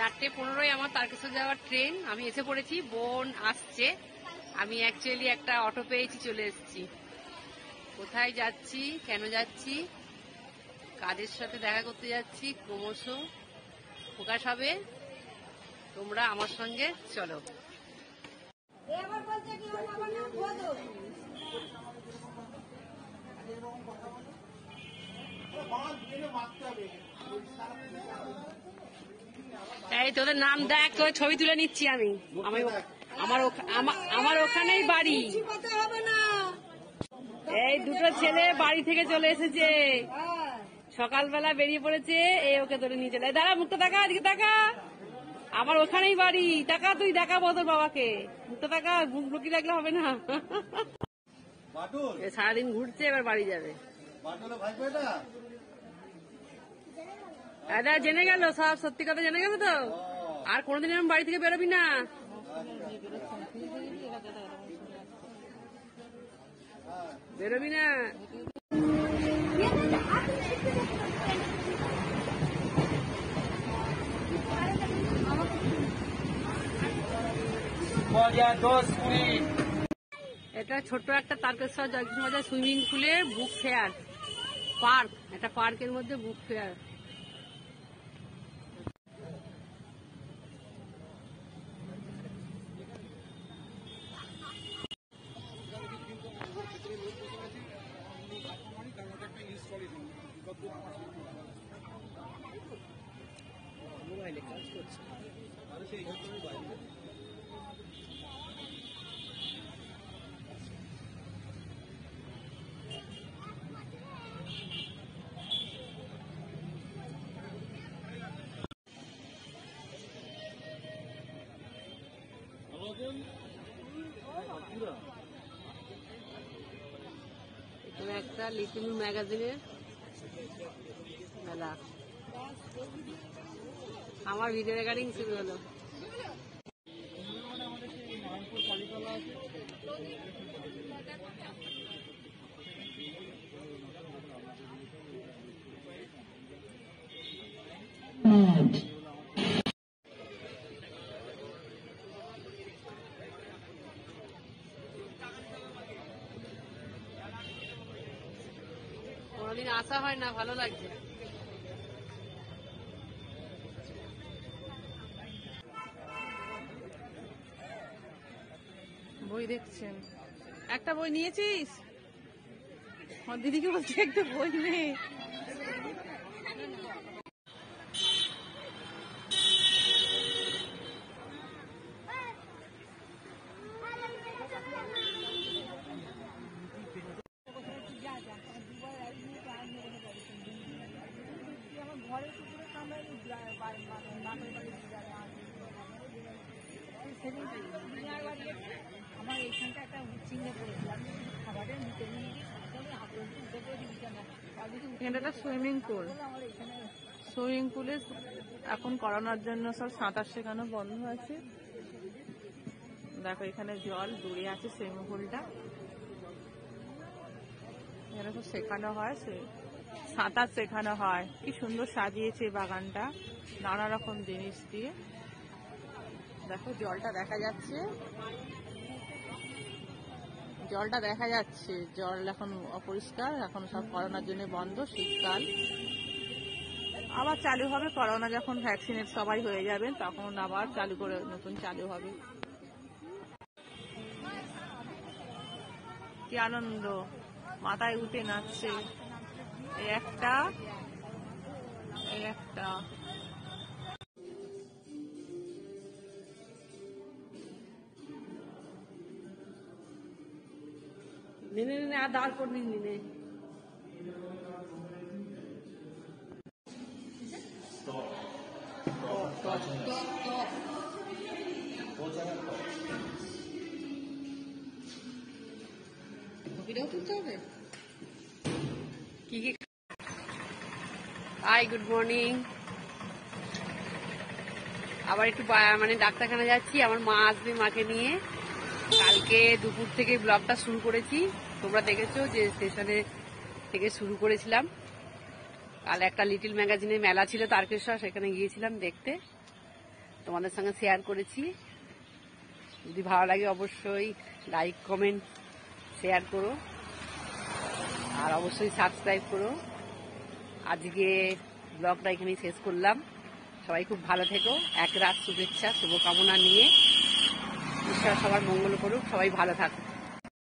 4:15 আমার তারকেশ্বর যাওয়ার ট্রেন। আমি এসে পড়েছি, বোন আসছে। আমি অ্যাকচুয়ালি একটা অটো পেয়েছি, চলে এসেছি। কোথায় যাচ্ছি, কেন যাচ্ছি, কাদের সাথে দেখা করতে যাচ্ছি, ক্রমশ প্রকাশ হবে। তোমরা আমার সঙ্গে চলো। এই তোদের নাম দেখ, ছবি তুলে নিচ্ছি আমি। আমার ওখানেই বাড়ি। এই দুটো ছেলে বাড়ি থেকে চলে এসেছে, সকালবেলা বেরিয়ে পড়েছে। এই ওকে ধরে নিয়ে চলে। দাঁড়া, মুখটা দেখা, এদিকে দেখা। আমার ওখানেই বাড়ি। টাকা তুই দেখাবো তোর বাবাকে, মুখটা দেখা। মুখ লুকিয়ে রাখলে হবে না। সারাদিন ঘুরছে, এবার বাড়ি যাবে। দাদা জেনে গেল, সব সত্যি কথা জেনে গেল তো। আর কোনোদিন এরকম বাড়ি থেকে বেরোবি না। বেরোবি না। এটা ছোট্ট একটা তারকেশ্বর জগদীশ সুইমিং পুলে বুক ফেয়ার পার্ক। একটা পার্কের মধ্যে বুক ফেয়ার। মোবাইলে কাজ করছে। এখানে একটা লিটল ম্যাগাজিনের মেলা। আমার ভিডিও রেকর্ডিং শুরু হলো। কোনদিন আসা হয় না, ভালো লাগছে। বই দেখছেন? একটা বই নিয়েছিস? দিদিকে বলছি একটা বই নেই। আমার এইখানটা একটা চিহ্নে পড়েছিলাম, খাবারের নিচে এখানে একটা সুইমিং পুল। সুইমিং পুলে এখন করোনার জন্য সব সাঁতার শেখানো বন্ধ আছে। দেখো এখানে জল দূরে আছে, সুইমিং পুলটা। এখানে সব শেখানো হয়, সাঁতার শেখানো হয়। কি সুন্দর সাজিয়েছে বাগানটা নানা রকম জিনিস দিয়ে। দেখো জলটা দেখা যাচ্ছে, জলটা দেখা যাচ্ছে। জল এখন অপরিষ্কার, এখন সব করোনার জন্য বন্ধ। শীতকাল আবার চালু হবে, করোনা যখন ভ্যাকসিনেট সবাই হয়ে যাবে তখন আবার চালু করে নতুন চালু হবে। কি আনন্দ, মাথায় উঠে নাচছে। এই একটা নিনে নিনে আর দাঁড় করে নিনে। ভিডিও তুলতে হবে কি কি? Hi, good morning. আবার একটু মানে ডাক্তারখানা যাচ্ছি। আমার মা আসবে, মাকে নিয়ে। কালকে দুপুর থেকে ব্লগটা শুরু করেছি, তোমরা দেখেছো যে স্টেশনে থেকে শুরু করেছিলাম। কাল একটা লিটল ম্যাগাজিনের মেলা ছিল তারকেশ্বর, সেখানে গিয়েছিলাম দেখতে। তোমাদের সঙ্গে শেয়ার করেছি। যদি ভালো লাগে অবশ্যই লাইক, কমেন্ট, শেয়ার করো, আর অবশ্যই সাবস্ক্রাইব করো। আজকে ব্লগটা এখানেই শেষ করলাম। সবাই খুব ভালো থেকো। এক রাত শুভেচ্ছা, শুভকামনা নিয়ে ঈশ্বর সবার মঙ্গল করুক। সবাই ভালো থাকুক।